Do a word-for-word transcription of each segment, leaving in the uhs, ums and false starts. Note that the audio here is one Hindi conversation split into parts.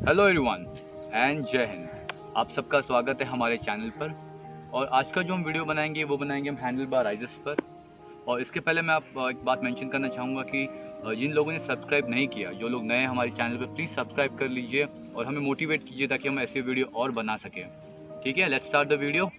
हेलो एवरीवन एंड जय हिंद। आप सबका स्वागत है हमारे चैनल पर। और आज का जो हम वीडियो बनाएंगे वो बनाएंगे हम हैंडल बार राइजर्स पर। और इसके पहले मैं आप एक बात मेंशन करना चाहूँगा कि जिन लोगों ने सब्सक्राइब नहीं किया, जो लोग नए हैं हमारे चैनल पर, प्लीज़ सब्सक्राइब कर लीजिए और हमें मोटिवेट कीजिए ताकि हम ऐसे वीडियो और बना सकें। ठीक है, let's start the video.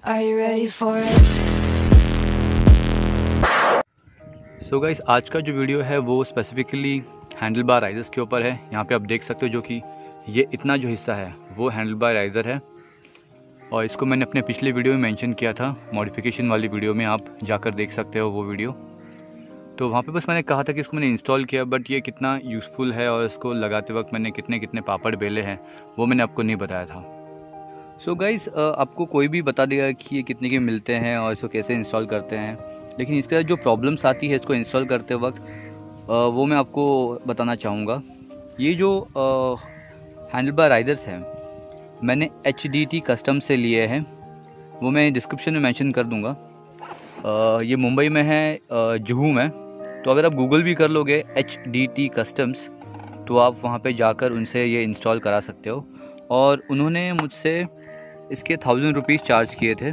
So guys, आज का जो वीडियो है वो स्पेसिफिकली हैंडल बार राइजर्स के ऊपर है। यहाँ पे आप देख सकते हो जो कि ये इतना जो हिस्सा है वो हैंडल बार राइजर है। और इसको मैंने अपने पिछले वीडियो में मेंशन किया था, मॉडिफिकेशन वाली वीडियो में, आप जाकर देख सकते हो वो वीडियो। तो वहाँ पे बस मैंने कहा था कि इसको मैंने इंस्टॉल किया, बट ये कितना यूज़फुल है और इसको लगाते वक्त मैंने कितने कितने पापड़ बेले हैं वो मैंने आपको नहीं बताया था। सो so गाइस, आपको कोई भी बता देगा कि ये कितने के मिलते हैं और इसको कैसे इंस्टॉल करते हैं, लेकिन इसका जो प्रॉब्लम्स आती है इसको इंस्टॉल करते वक्त वो मैं आपको बताना चाहूँगा। ये जो हैंडल बार राइजर्स हैं मैंने एच डी टी कस्टम से लिए हैं, वो मैं डिस्क्रिप्शन में मेंशन कर दूँगा। ये मुंबई में है, जुहू में। तो अगर आप गूगल भी कर लोगे एच डी टी कस्टम्स तो आप वहाँ पे जाकर उनसे ये इंस्टॉल करा सकते हो। और उन्होंने मुझसे इसके थाउजेंड रुपीज़ चार्ज किए थे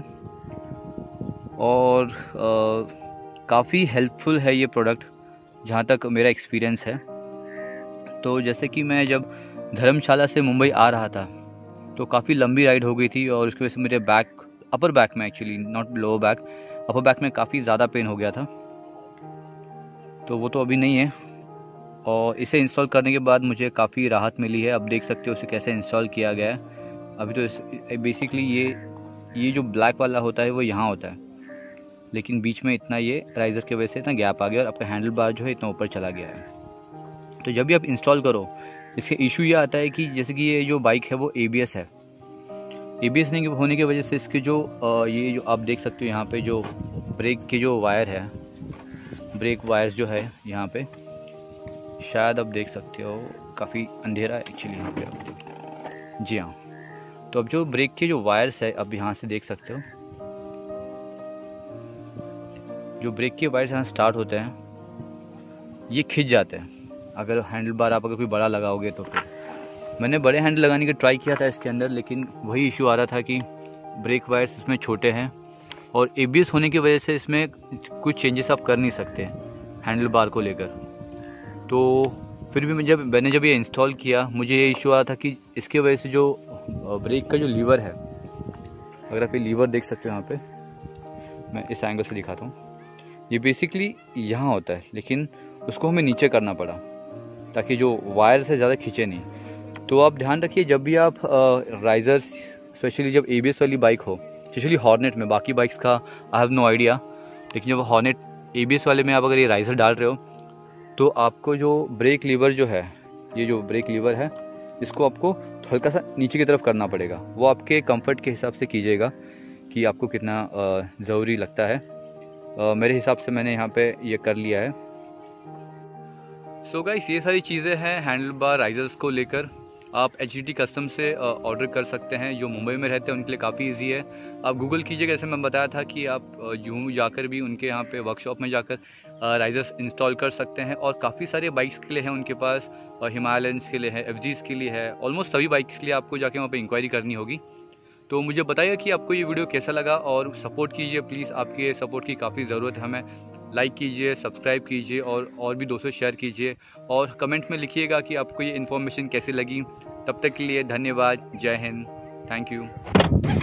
और काफ़ी हेल्पफुल है ये प्रोडक्ट जहाँ तक मेरा एक्सपीरियंस है। तो जैसे कि मैं जब धर्मशाला से मुंबई आ रहा था तो काफ़ी लंबी राइड हो गई थी और उसकी वजह से मेरे बैक, अपर बैक में, actually not lower back, upper back में काफ़ी ज़्यादा पेन हो गया था। तो वो तो अभी नहीं है और इसे इंस्टॉल करने के बाद मुझे काफ़ी राहत मिली है। अब देख सकते हो उसे कैसे इंस्टॉल किया गया है। अभी तो बेसिकली ये ये जो ब्लैक वाला होता है वो यहाँ होता है, लेकिन बीच में इतना ये राइजर की वजह से इतना गैप आ गया और आपका हैंडल बार जो है इतना ऊपर चला गया है। तो जब भी आप इंस्टॉल करो इसके इशू ये आता है कि जैसे कि ये जो बाइक है वो ए बी एस है। ए बी एस नहीं होने की वजह से इसके जो ये जो आप देख सकते हो यहाँ पे जो ब्रेक के जो वायर है, ब्रेक वायर्स जो है यहाँ पे, शायद आप देख सकते हो, काफ़ी अंधेरा है एक्चुअली यहाँ पे, आप देखिए। जी हाँ, तो अब जो ब्रेक के जो वायर्स है अब यहाँ से देख सकते हो, जो ब्रेक के वायर्स यहाँ स्टार्ट होते हैं ये खिंच जाते हैं अगर हैंडल बार आप अगर कोई बड़ा लगाओगे तो। फिर मैंने बड़े हैंडल लगाने का ट्राई किया था इसके अंदर, लेकिन वही इशू आ रहा था कि ब्रेक वायर्स इसमें छोटे हैं और ए बी एस होने की वजह से इसमें कुछ चेंजेस आप कर नहीं सकते हैंडल बार को लेकर। तो फिर भी मैं जब मैंने जब ये इंस्टॉल किया मुझे ये इशू आ रहा था कि इसके वजह से जो ब्रेक का जो लीवर है, अगर आप ये लीवर देख सकते हो यहाँ पे, मैं इस एंगल से दिखाता हूँ, ये बेसिकली यहाँ होता है, लेकिन उसको हमें नीचे करना पड़ा ताकि जो वायर से ज़्यादा खींचे नहीं। तो आप ध्यान रखिए जब भी आप राइजर्स, स्पेशली जब ए बी एस वाली बाइक हो, स्पेशली हॉर्नेट में, बाकी बाइक्स का आई हैव नो आइडिया, लेकिन जब हॉर्नेट ए बी एस वाले में आप अगर ये राइजर डाल रहे हो तो आपको जो ब्रेक लीवर जो है, ये जो ब्रेक लीवर है इसको आपको हल्का सा नीचे की तरफ करना पड़ेगा। वो आपके कंफर्ट के हिसाब से कीजिएगा कि आपको कितना ज़रूरी लगता है। uh, मेरे हिसाब से मैंने यहाँ पे ये कर लिया है। सो so गाइस, ये सारी चीज़ें हैं हैंडल बार राइजर्स को लेकर। आप एच डी टी कस्टम से ऑर्डर कर सकते हैं, जो मुंबई में रहते हैं उनके लिए काफ़ी इजी है। आप गूगल कीजिएगा, जैसे मैं बताया था कि आप यूँ जाकर भी उनके यहाँ पे वर्कशॉप में जाकर राइजर्स इंस्टॉल कर सकते हैं। और काफ़ी सारे बाइक्स के लिए हैं उनके पास, हिमालयंस के लिए है, एफ जीज़ के लिए है, ऑलमोस्ट सभी बाइक्स के लिए आपको जाके वहाँ पर इंक्वायरी करनी होगी। तो मुझे बताइए कि आपको ये वीडियो कैसा लगा और सपोर्ट कीजिए प्लीज़, आपके सपोर्ट की काफ़ी ज़रूरत है हमें। लाइक कीजिए, सब्सक्राइब कीजिए और और भी दोस्तों शेयर कीजिए और कमेंट में लिखिएगा कि आपको ये इन्फॉर्मेशन कैसी लगी। तब तक के लिए धन्यवाद, जय हिंद, थैंक यू।